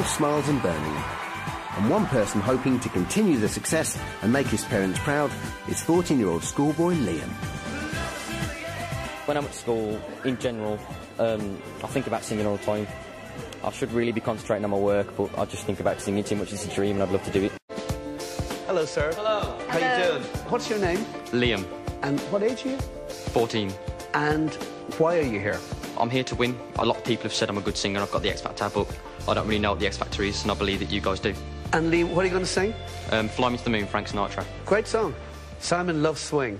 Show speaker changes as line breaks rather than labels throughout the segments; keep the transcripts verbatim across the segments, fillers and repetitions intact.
of smiles in Birmingham. And one person hoping to continue the success and make his parents proud is fourteen-year-old schoolboy Liam.
When I'm at school, in general, um, I think about singing all the time. I should really be concentrating on my work, but I just think about singing too much. It's a dream and I'd love to do it.
Hello, sir.
Hello.
How
Hello.
you doing? What's your name?
Liam.
And what age are you?
fourteen.
And why are you here?
I'm here to win. A lot of people have said I'm a good singer, I've got the X Factor, but I don't really know what the X Factor is, and I believe that you guys do.
And Liam, what are you going to sing?
Um, Fly Me to the Moon, Frank Sinatra.
Great song. Simon loves swing.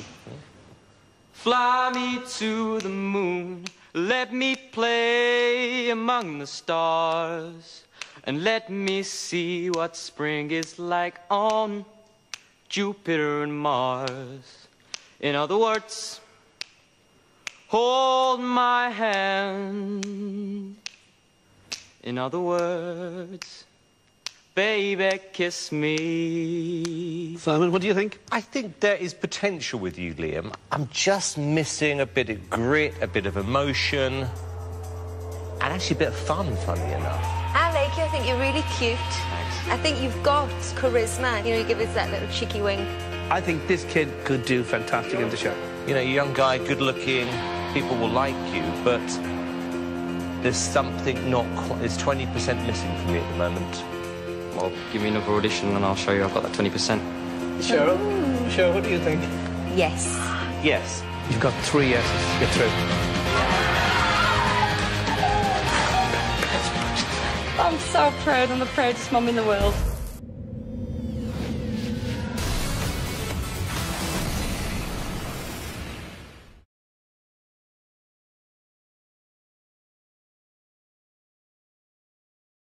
Fly me to the moon, let me play among the stars, and let me see what spring is like on Jupiter and Mars. In other words, hold my hand. In other words, baby, kiss me.
Simon, what do you think?
I think there is potential with you, Liam. I'm just missing a bit of grit, a bit of emotion, and actually a bit of fun, funny enough.
I like you. I think you're really cute.
Thanks.
I think you've got charisma. You know, you give us that little cheeky wink.
I think this kid could do fantastic in the show.
You know, you're a young guy, good-looking, people will like you, but there's something not quite... There's twenty percent missing from me at the moment.
Well, give me another audition and I'll show you I've got that twenty percent.
Cheryl? Cheryl, what do you think?
Yes.
Yes.
You've got three yeses to get through.
I'm so proud. I'm the proudest mum in the world.